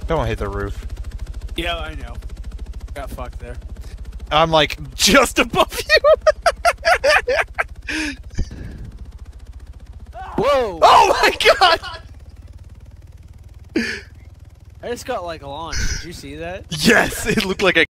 Don't hit the roof. Yeah, I know. Got fucked there. I'm like just above you. Whoa! Oh my god! I just got like launched. Did you see that? Yes, it looked like a